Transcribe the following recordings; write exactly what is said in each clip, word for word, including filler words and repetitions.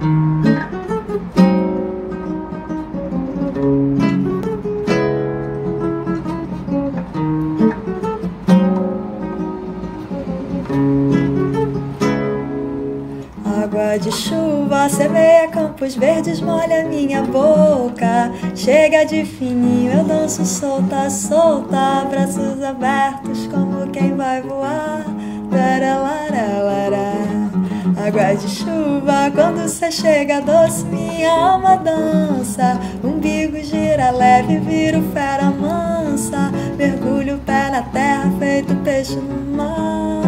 Água de chuva semeia campos verdes, molha minha boca. Chega de fininho, eu danço solta, solta, braços abertos como quem vai voar. Lará, água de chuva, quando cê chega doce, minha alma dança. Umbigo gira leve, viro fera mansa. Mergulho o pé na terra, feito peixe no mar.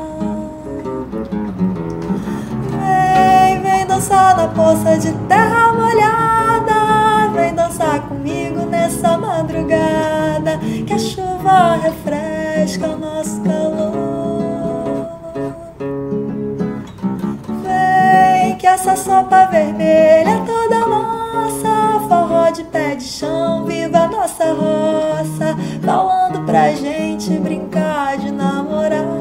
Dançar na poça de terra molhada, vem dançar comigo nessa madrugada, que a chuva refresca o nosso calor. Vem que essa sopa vermelha é toda nossa, forró de pé de chão, viva a nossa roça, falando pra gente brincar de namorar.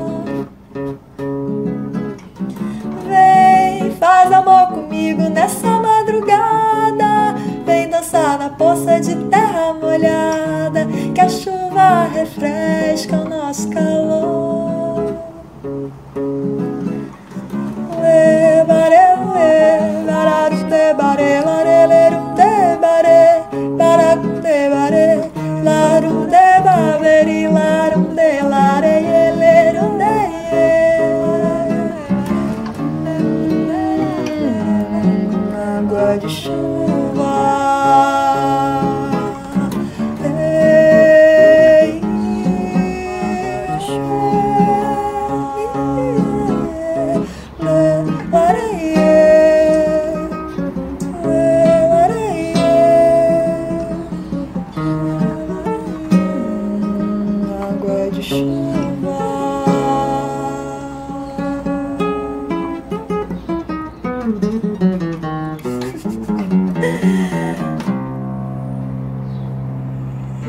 Faz amor comigo nessa madrugada, vem dançar na poça de terra molhada, que a chuva refresca o nosso calor. Ué, bare, ué, bararude, bare, larelerude, bare, baracude, bare, larude, baberi, larunde, lareyelerude. Água de chuva, ei, água de chuva.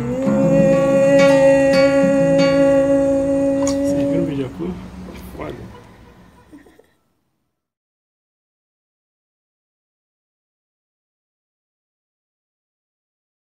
Você viu o vídeo? Olha.